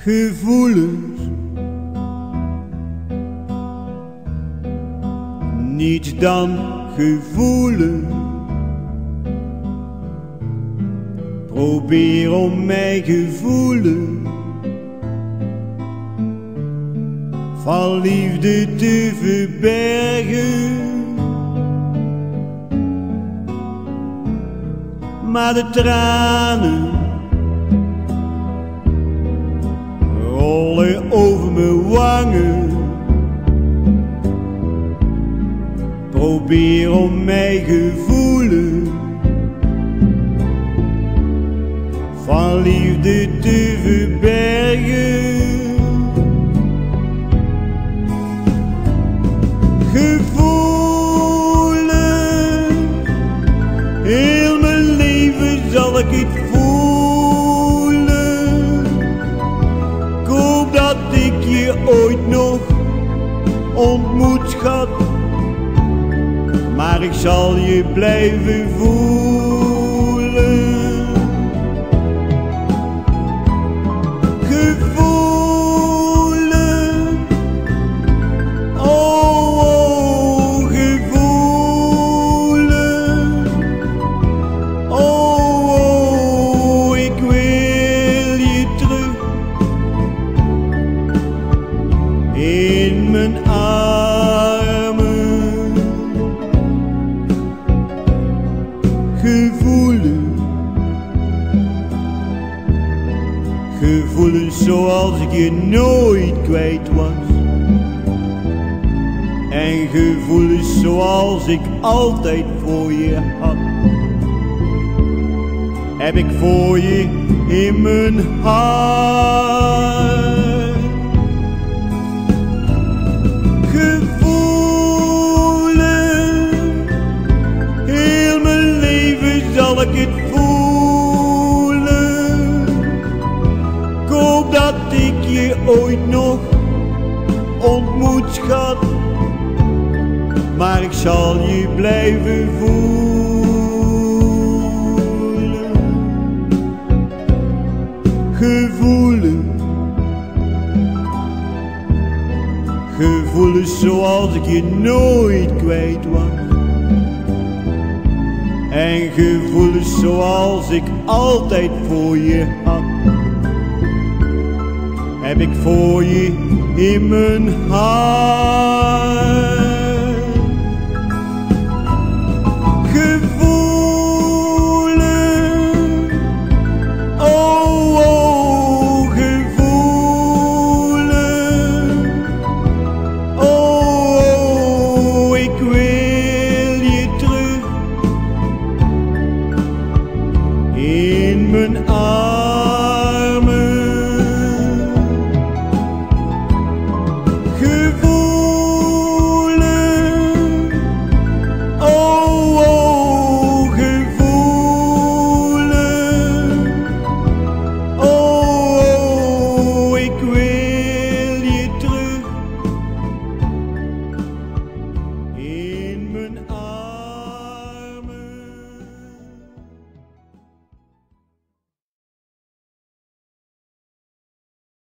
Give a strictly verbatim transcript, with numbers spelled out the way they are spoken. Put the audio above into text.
Gevoelens, niets dan gevoelens. Probeer om mijn gevoelens van liefde te verbergen, maar de tranen rollen over mijn wangen. Probeer om mijn gevoelens van liefde te verbergen. Gevoelens, heel mijn leven zal ik het voelen. Ik hoop dat ik je ooit nog ontmoet, schat, maar ik zal je blijven voelen. Gevoelen, oh, oh, gevoelen, oh, oh, ik wil je terug in mijn armen. Gevoelens, gevoelens zoals ik je nooit kwijt was, en gevoelens zoals ik altijd voor je had, heb ik voor je in mijn hart. Zal ik het voelen? Ik hoop dat ik je ooit nog ontmoet, schat, maar ik zal je blijven voelen. Gevoelens, gevoelens zoals ik je nooit kwijt was, en gevoelens zoals ik altijd voor je had, heb ik voor je in mijn hart.